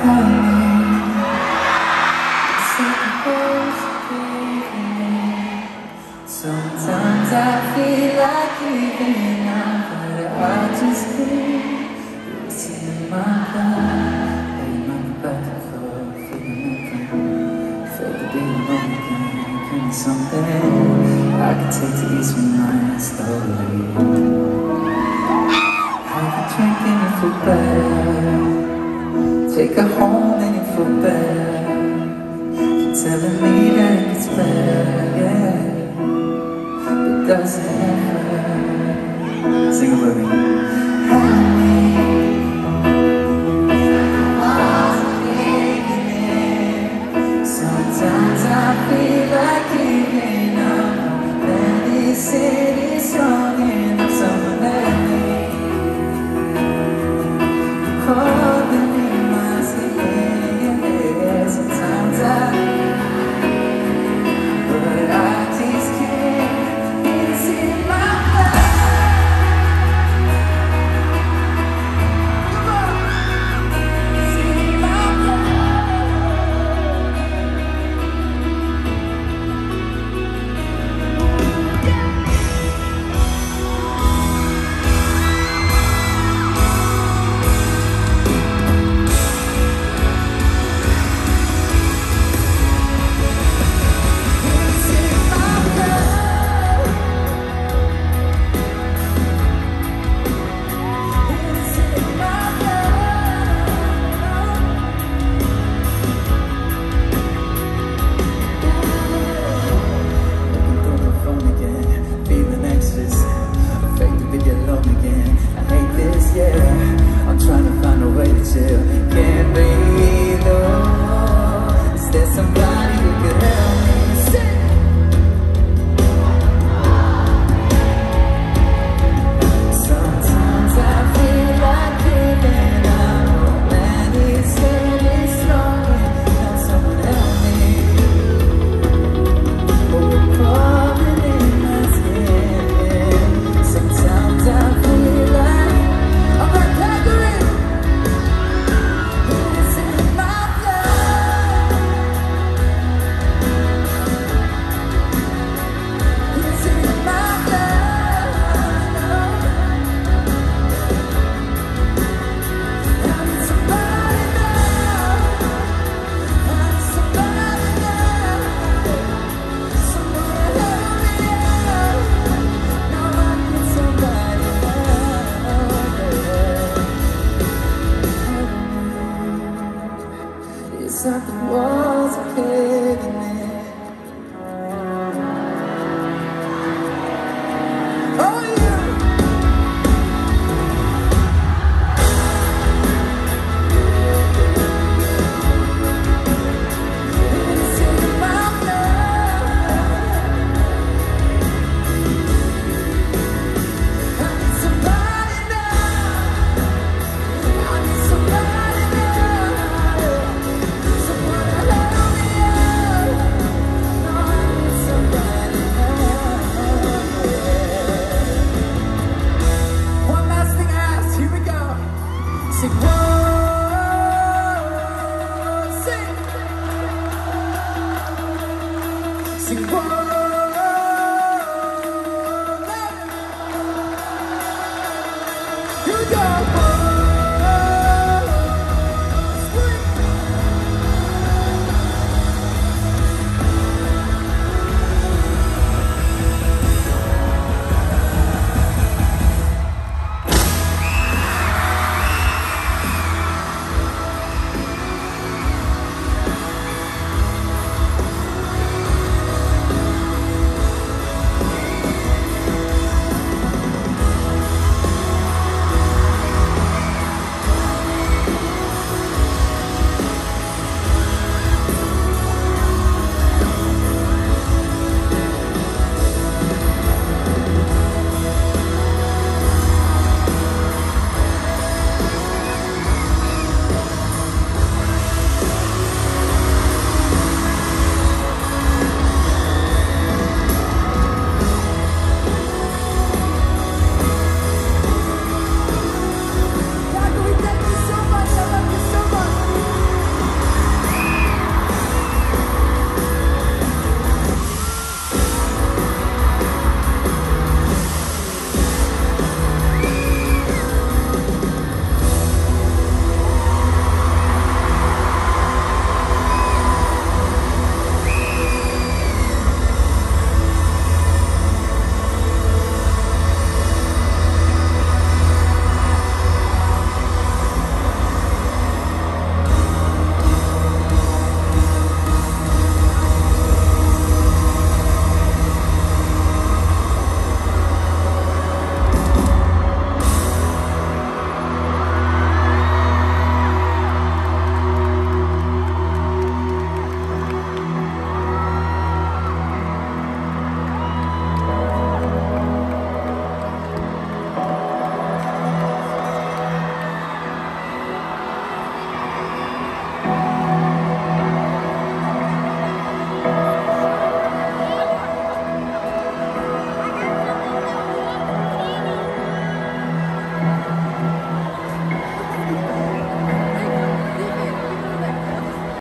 Sometimes I feel like giving up, but I just can't. Listen to my heart, laying on the back and forth, feeling nothing. Felt the beat of love again, give me something I can take to ease my mind slowly. Have a drink and you feel better. Take her home and you feel better. You're telling me that it gets better, yeah. But does it ever? Sing it with me.